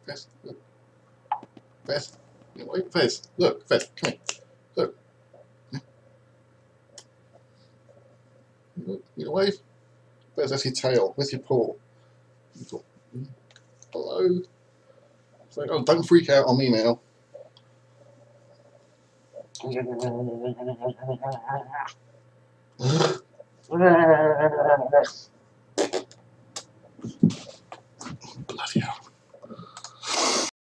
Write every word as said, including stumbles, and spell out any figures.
Fez, look. Fez. You know, wait, Fez. Look, Fez, come here. Look. Look, you know, wave. Fez, that's your tail. Where's your paw? Hello. So, oh, don't freak out on me now.